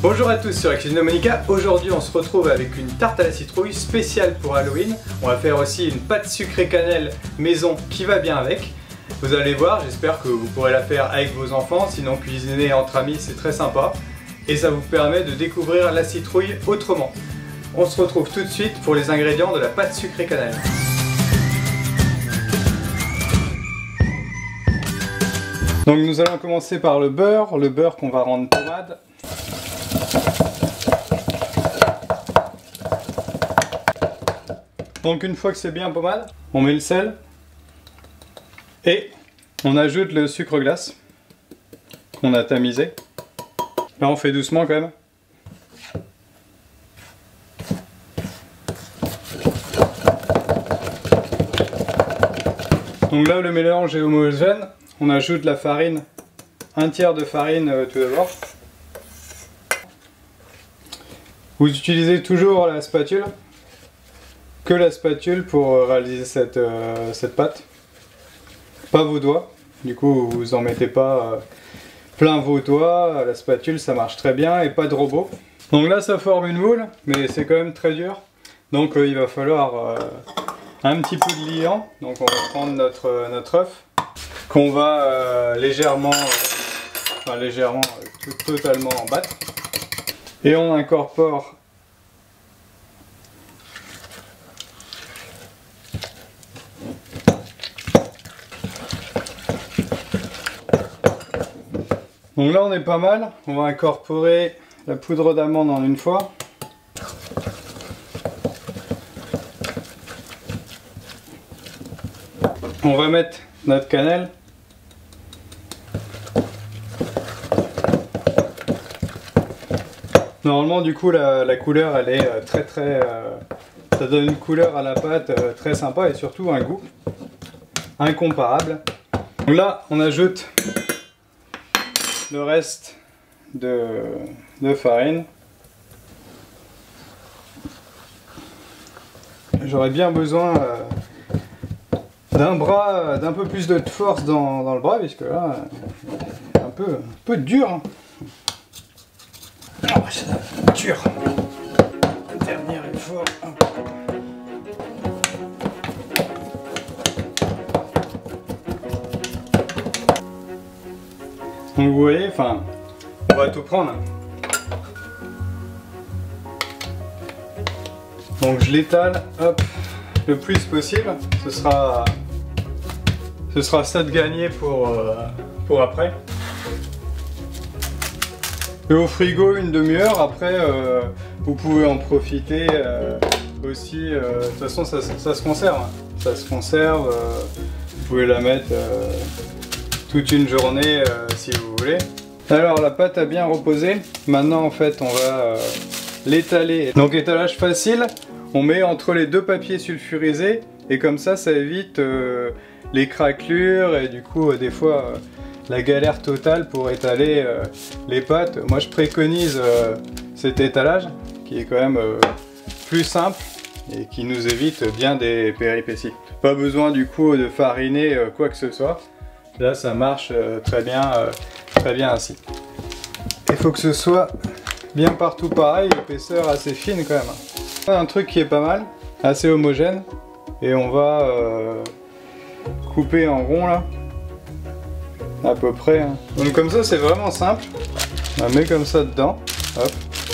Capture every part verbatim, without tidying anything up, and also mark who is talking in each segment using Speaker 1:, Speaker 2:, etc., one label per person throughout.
Speaker 1: Bonjour à tous sur la cuisine de Monica. Aujourd'hui on se retrouve avec une tarte à la citrouille spéciale pour Halloween. On va faire aussi une pâte sucrée cannelle maison qui va bien avec. Vous allez voir, j'espère que vous pourrez la faire avec vos enfants, sinon cuisiner entre amis c'est très sympa. Et ça vous permet de découvrir la citrouille autrement. On se retrouve tout de suite pour les ingrédients de la pâte sucrée cannelle. Donc nous allons commencer par le beurre, le beurre qu'on va rendre pommade. Donc une fois que c'est bien pommade, on met le sel et on ajoute le sucre glace qu'on a tamisé. Là on fait doucement quand même. Donc là le mélange est homogène, on ajoute la farine, un tiers de farine euh, tout d'abord. Vous utilisez toujours la spatule, que la spatule pour réaliser cette, euh, cette pâte, pas vos doigts, du coup vous en mettez pas euh, plein vos doigts, la spatule ça marche très bien et pas de robot. Donc là ça forme une moule, mais c'est quand même très dur, donc euh, il va falloir euh, un petit peu de liant. Donc on va prendre notre, notre œuf, qu'on va euh, légèrement, euh, enfin légèrement, euh, tout, totalement battre, et on incorpore donc là on est pas mal, on va incorporer la poudre d'amande en une fois. On va mettre notre cannelle. Normalement du coup la, la couleur elle est très très... Euh, ça donne une couleur à la pâte euh, très sympa et surtout un goût incomparable. Donc là on ajoute le reste de, de farine. J'aurais bien besoin euh, d'un bras, d'un peu plus de force dans, dans le bras, puisque là, un peu, un peu dur. Hein. Oh, c'est dur. Le dernier effort. Donc vous voyez, enfin, on va tout prendre. Donc je l'étale, hop, le plus possible. Ce sera, ce sera ça de gagner pour, euh, pour après. Et au frigo une demi-heure. Après, euh, vous pouvez en profiter euh, aussi. Euh, de toute façon, ça, ça se conserve. Ça se conserve. Euh, vous pouvez la mettre euh, toute une journée euh, si vous voulez. Alors la pâte a bien reposé. Maintenant en fait on va euh, l'étaler. Donc étalage facile, on met entre les deux papiers sulfurisés et comme ça ça évite euh, les craquelures et du coup euh, des fois euh, la galère totale pour étaler euh, les pâtes. Moi je préconise euh, cet étalage qui est quand même euh, plus simple et qui nous évite bien des péripéties. Pas besoin du coup de fariner euh, quoi que ce soit. Là ça marche euh, très bien, euh, très bien ainsi. Il faut que ce soit bien partout pareil, l'épaisseur assez fine quand même. Un truc qui est pas mal, assez homogène, et on va euh, couper en rond là, à peu près. Hein. Donc comme ça c'est vraiment simple, on met comme ça dedans, hop.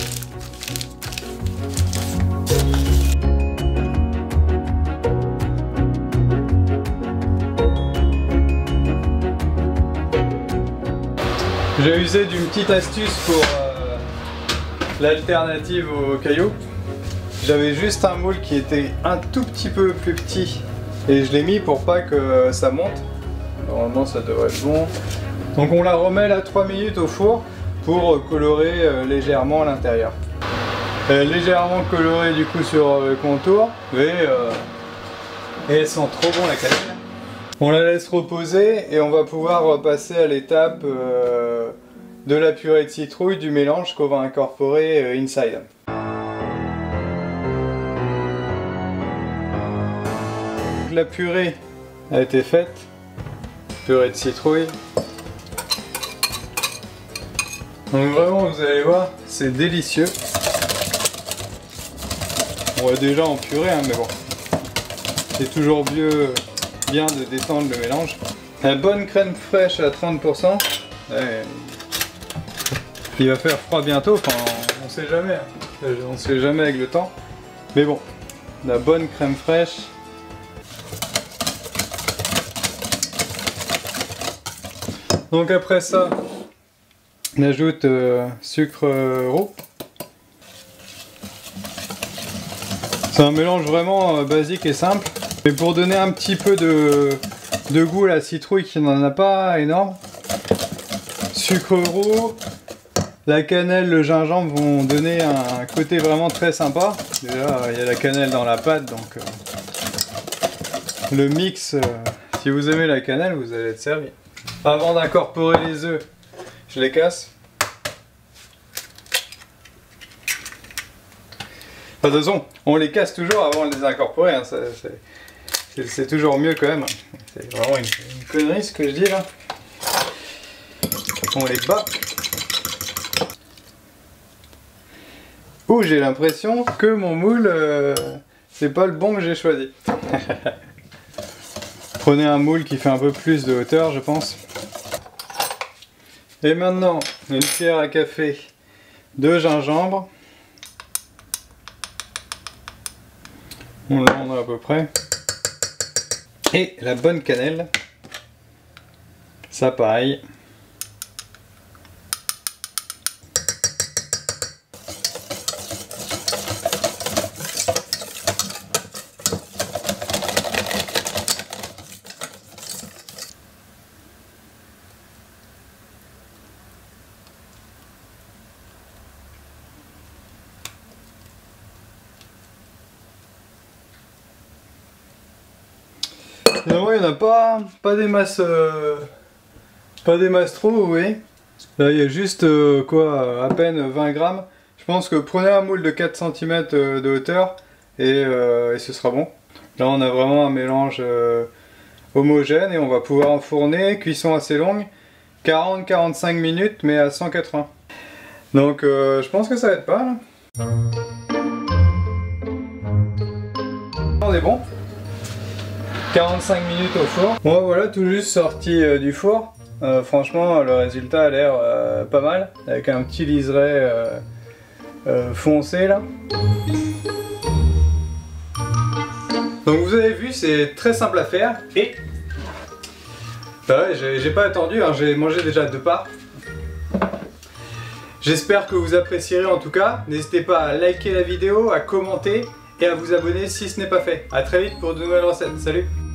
Speaker 1: J'ai usé d'une petite astuce pour euh, l'alternative au caillou. J'avais juste un moule qui était un tout petit peu plus petit et je l'ai mis pour pas que ça monte. Normalement ça devrait être bon. Donc on la remet là trois minutes au four pour colorer euh, légèrement l'intérieur. Légèrement colorée du coup sur le contour et, euh, et elle sent trop bon la cannelle. On la laisse reposer et on va pouvoir passer à l'étape euh, de la purée de citrouille, du mélange qu'on va incorporer euh, inside. La purée a été faite, purée de citrouille. Donc vraiment, vous allez voir, c'est délicieux. On va déjà en purée, hein, mais bon. C'est toujours mieux, bien de détendre le mélange. La bonne crème fraîche à trente pour cent. Ouais. Il va faire froid bientôt, enfin on sait jamais. Hein. On sait jamais avec le temps. Mais bon, la bonne crème fraîche. Donc après ça, on ajoute euh, sucre euh, roux. C'est un mélange vraiment euh, basique et simple. Mais pour donner un petit peu de, de goût à la citrouille qui n'en a pas énorme. Sucre roux, la cannelle, le gingembre vont donner un côté vraiment très sympa. Déjà il y a la cannelle dans la pâte, donc euh, le mix, euh, si vous aimez la cannelle, vous allez être servi. Avant d'incorporer les œufs, je les casse. Enfin, de toute façon, on les casse toujours avant de les incorporer, hein. C'est toujours mieux quand même. C'est vraiment une, une connerie ce que je dis là. On les bat. Ouh, j'ai l'impression que mon moule, euh, c'est pas le bon que j'ai choisi. Prenez un moule qui fait un peu plus de hauteur, je pense. Et maintenant, une cuillère à café de gingembre. On l'en a à peu près. Et la bonne cannelle. Ça pareil. Finalement, il n'y en a pas, pas des masses, euh, pas des masses trop, vous voyez. Là, il y a juste euh, quoi, à peine vingt grammes. Je pense que prenez un moule de quatre centimètres de hauteur et, euh, et ce sera bon. Là, on a vraiment un mélange euh, homogène et on va pouvoir enfourner, cuisson assez longue, quarante à quarante-cinq minutes, mais à cent quatre-vingts. Donc, euh, je pense que ça va être pas là. On est bon. quarante-cinq minutes au four. Bon voilà, tout juste sorti euh, du four. Euh, franchement, le résultat a l'air euh, pas mal, avec un petit liseré euh, euh, foncé là. Donc vous avez vu, c'est très simple à faire et bah ouais, j'ai pas attendu, hein, j'ai mangé déjà deux parts. J'espère que vous apprécierez en tout cas. N'hésitez pas à liker la vidéo, à commenter et à vous abonner si ce n'est pas fait. A très vite pour de nouvelles recettes. Salut!